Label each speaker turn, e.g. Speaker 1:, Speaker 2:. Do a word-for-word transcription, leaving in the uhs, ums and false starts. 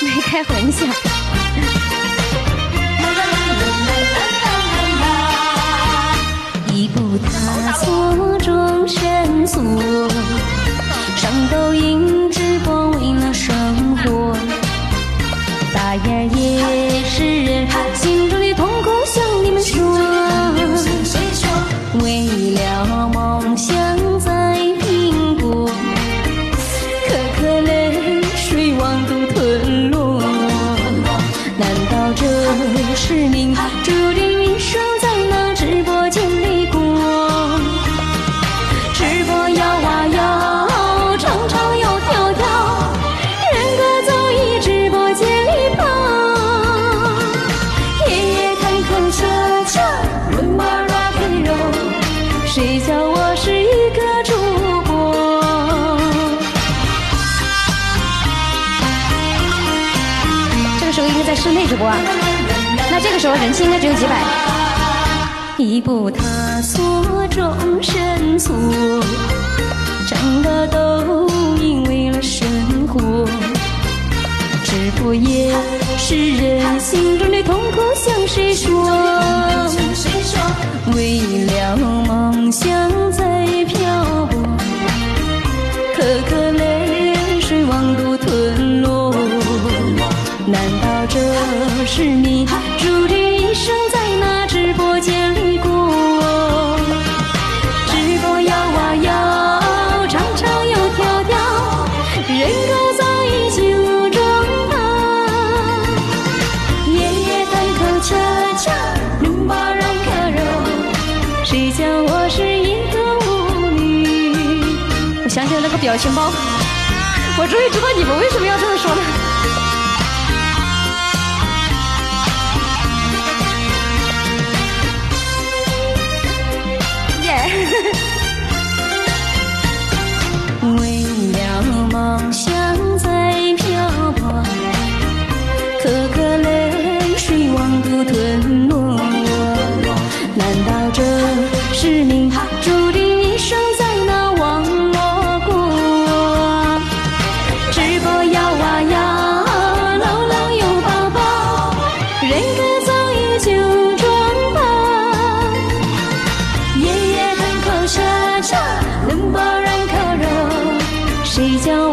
Speaker 1: 没开混响。一步踏错终身锁，上抖音直播为了生活，大眼也是人，心中的痛苦向你们说，为了梦想在拼搏，颗颗泪水往肚吞落，难道这是命注定一生在那直播间里过？直播摇啊摇，唱唱又跳跳，人歌早已直播间里跑，夜夜看看恰恰，伦巴 rock and roll， 谁叫我是一个主播？这个时候应该在室内直播啊，那这个时候人气应该只有几百。一步踏错终身错，上的抖音为了生活，直播也是人心中的痛苦向谁说？为了梦想在漂泊，颗颗泪水往肚吞落，难道这是你注定一生在那直播间里过？直播摇啊摇，唱唱又跳跳，人歌早已就中跑，夜夜弹口恰恰，伦巴 rock and roll， 谁叫我是一个舞女？我想起来那个表情包，我终于知道你们为什么要这么说了。为了梦想在漂泊，颗颗泪水往肚吞落，难道这是命注定一生在那网络过？直播摇啊摇，老老又抱抱，人歌早已就装跑，夜夜弹口恰恰，伦巴 rock and roll， 谁叫